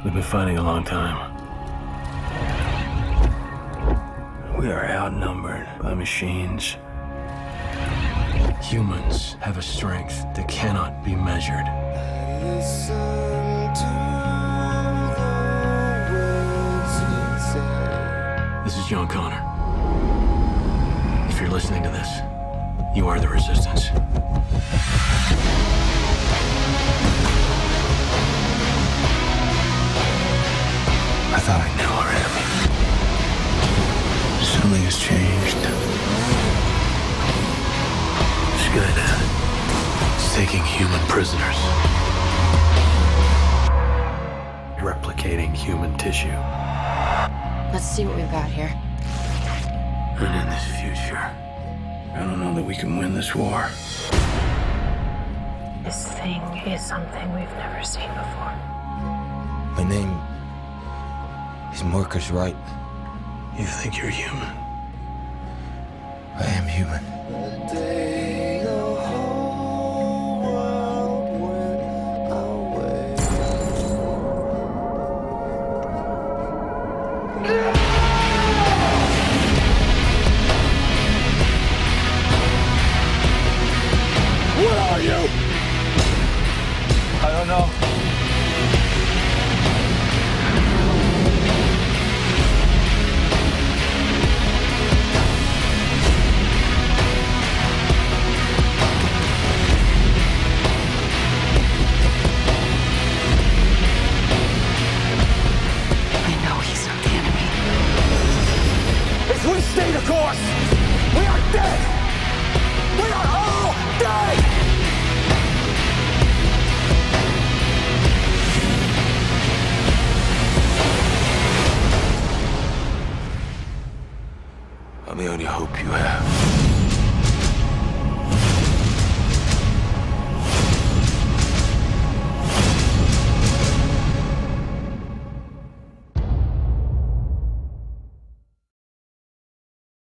We've been fighting a long time. We are outnumbered by machines. Humans have a strength that cannot be measured. This is John Connor. If you're listening to this, you are the Resistance. I thought I knew our enemy. Something has changed. Skynet is taking human prisoners. Replicating human tissue. Let's see what we've got here. And in this future, I don't know that we can win this war. This thing is something we've never seen before. My name is Marcus Wright. You think you're human? I am human. What are you? I don't know. I know he's not the enemy. If we stay the course, we are dead! We are all dead! I'm the only hope you have.